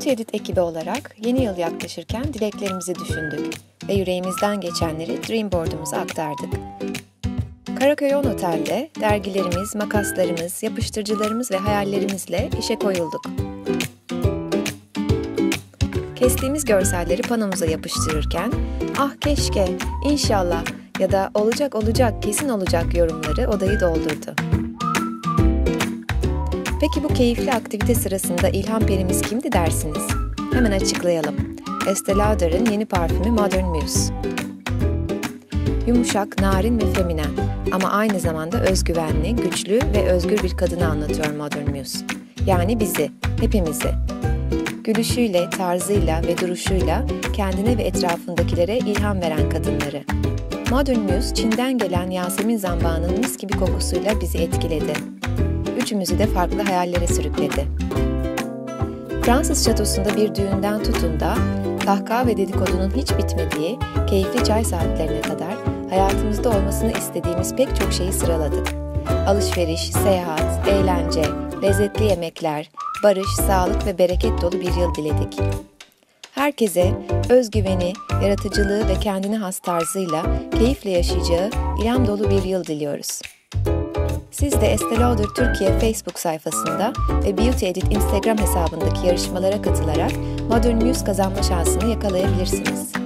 Beauty Edit ekibi olarak yeni yıl yaklaşırken dileklerimizi düşündük ve yüreğimizden geçenleri Dreamboard'umuza aktardık. Karaköy 10 Otel'de dergilerimiz, makaslarımız, yapıştırıcılarımız ve hayallerimizle işe koyulduk. Kestiğimiz görselleri panomuza yapıştırırken "Ah keşke, inşallah" ya da "Olacak olacak, kesin olacak" yorumları odayı doldurdu. Peki bu keyifli aktivite sırasında ilham perimiz kimdi dersiniz? Hemen açıklayalım. Estée Lauder'ın yeni parfümü Modern Muse. Yumuşak, narin ve feminen ama aynı zamanda özgüvenli, güçlü ve özgür bir kadını anlatıyor Modern Muse. Yani bizi, hepimizi. Gülüşüyle, tarzıyla ve duruşuyla kendine ve etrafındakilere ilham veren kadınları. Modern Muse, Çin'den gelen Yasemin zambağının mis gibi kokusuyla bizi etkiledi. Üçümüzü de farklı hayallere sürükledi. Fransız şatosunda bir düğünden tutun da kahkaha ve dedikodunun hiç bitmediği keyifli çay saatlerine kadar hayatımızda olmasını istediğimiz pek çok şeyi sıraladık. Alışveriş, seyahat, eğlence, lezzetli yemekler, barış, sağlık ve bereket dolu bir yıl diledik. Herkese özgüveni, yaratıcılığı ve kendine has tarzıyla keyifle yaşayacağı ilham dolu bir yıl diliyoruz. Siz de Estée Lauder Türkiye Facebook sayfasında ve Beauty Edit Instagram hesabındaki yarışmalara katılarak Modern Muse kazanma şansını yakalayabilirsiniz.